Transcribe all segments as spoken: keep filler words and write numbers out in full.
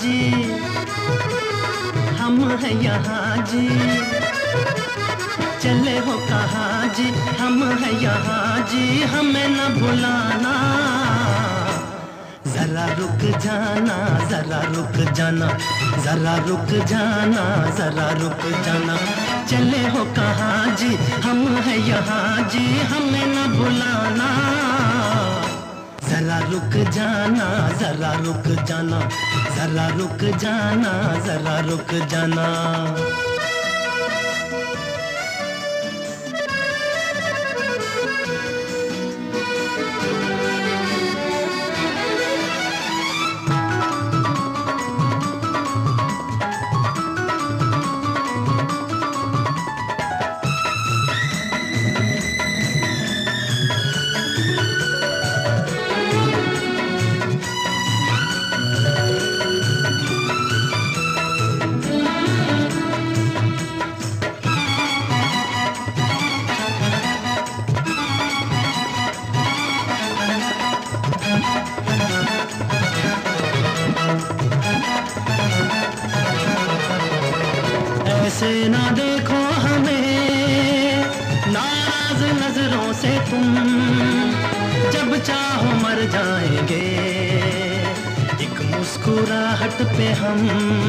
जी, हम हैं यहाँ जी। चले हो कहाँ जी, हम हैं यहाँ जी, हमें न भुलाना। जरा रुक जाना, जरा रुक जाना, जरा रुक जाना, जरा रुक जाना। चले हो कहाँ जी, हम हैं यहाँ जी, हमें न भुलाना। जरा रुक जाना, जरा रुक जाना, जरा रुक जाना, जरा रुक जाना। ऐसे ना देखो हमें नाराज नजरों से तुम, जब चाहो मर जाएंगे एक मुस्कुराहट पे हम।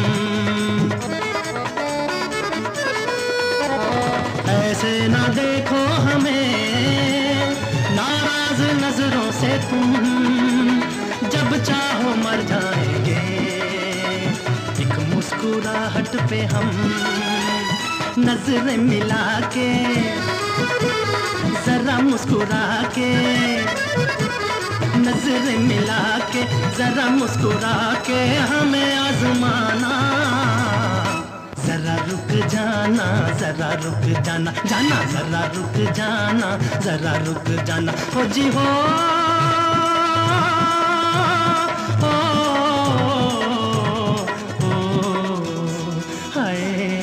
ऐसे ना देखो हमें नाराज नजरों से तुम, जब चाहो मर जाएंगे एक मुस्कुराहट पे हम। नजरें मिला के जरा मुस्कुरा के, नजरें मिला के जरा मुस्कुरा के हमें आजमाना। जरा रुक जाना, जरा रुक जाना, जाना जरा रुक जाना, जरा रुक जाना। हो जी हो, ओ, ओ, ओ, हाय।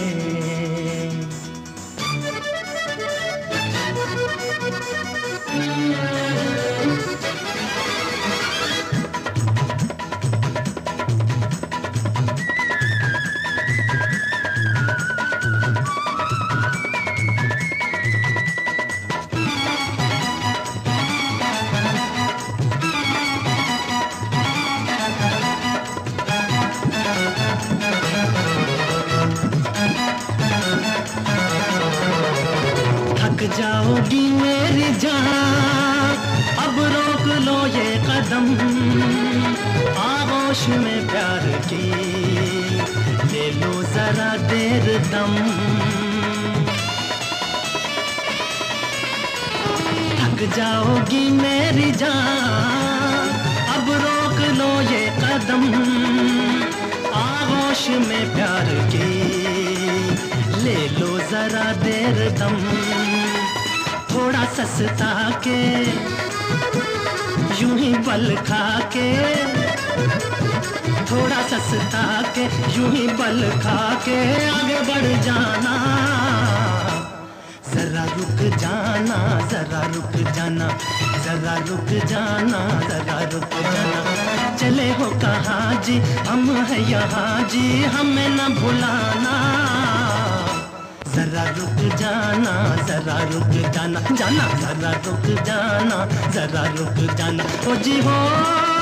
थक जाओगी मेरी जान, अब रोक लो ये कदम। आगोश में प्यार की ले लो जरा देर दम। थक जाओगी मेरी जान, अब रोक लो ये कदम। आगोश में प्यार की ले लो जरा देर दम। थोड़ा सस्ता के यूं ही बल खा के, थोड़ा सस्ता के यूं ही बल खा के आगे बढ़ जाना। जरा रुक जाना, जरा रुक जाना, जरा रुक जाना, जरा रुक जाना। चले हो कहाँ जी, हम हैं यहाँ जी, हमें न भुलाना। जरा रुक जाना, जरा रुक जाना, जाना जरा रुक जाना, जरा रुक जाना। ओ जी हो।